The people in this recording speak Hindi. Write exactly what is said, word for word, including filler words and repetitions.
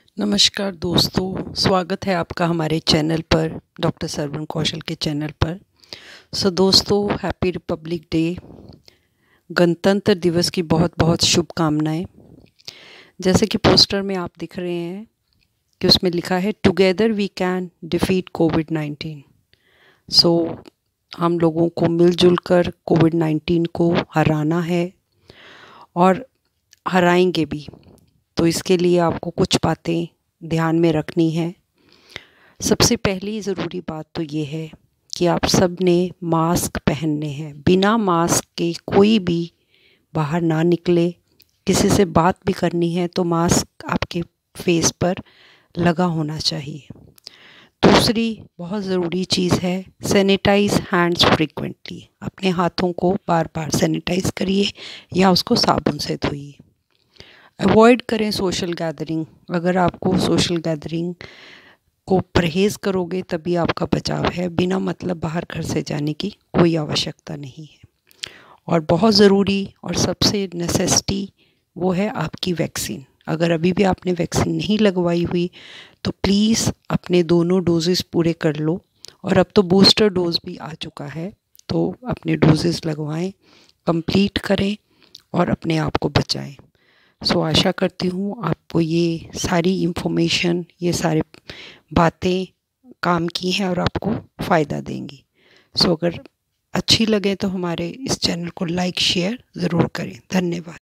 नमस्कार दोस्तों, स्वागत है आपका हमारे चैनल पर, डॉक्टर सरवण कौशल के चैनल पर। सो दोस्तों, हैप्पी रिपब्लिक डे, गणतंत्र दिवस की बहुत बहुत शुभकामनाएं। जैसे कि पोस्टर में आप दिख रहे हैं कि उसमें लिखा है together we can defeat COVID nineteen. So हम लोगों को मिलजुल कर कोविड नाइन्टीन को हराना है और हराएंगे भी। तो इसके लिए आपको कुछ बातें ध्यान में रखनी है। सबसे पहली ज़रूरी बात तो ये है कि आप सब ने मास्क पहनने हैं। बिना मास्क के कोई भी बाहर ना निकले। किसी से बात भी करनी है तो मास्क आपके फेस पर लगा होना चाहिए। दूसरी बहुत ज़रूरी चीज़ है, सैनिटाइज हैंड्स फ्रीक्वेंटली। अपने हाथों को बार बार सैनिटाइज करिए या उसको साबुन से धोइए। अवॉइड करें सोशल गैदरिंग। अगर आपको सोशल गैदरिंग को परहेज़ करोगे तभी आपका बचाव है। बिना मतलब बाहर घर से जाने की कोई आवश्यकता नहीं है। और बहुत ज़रूरी और सबसे नेसेसिटी वो है आपकी वैक्सीन। अगर अभी भी आपने वैक्सीन नहीं लगवाई हुई तो प्लीज़ अपने दोनों डोजेस पूरे कर लो। और अब तो बूस्टर डोज भी आ चुका है, तो अपने डोजेस लगवाएं, कंप्लीट करें और अपने आप को बचाएं। सो so, आशा करती हूँ आपको ये सारी इन्फॉर्मेशन, ये सारे बातें काम की हैं और आपको फ़ायदा देंगी। सो so, अगर अच्छी लगे तो हमारे इस चैनल को लाइक शेयर ज़रूर करें। धन्यवाद।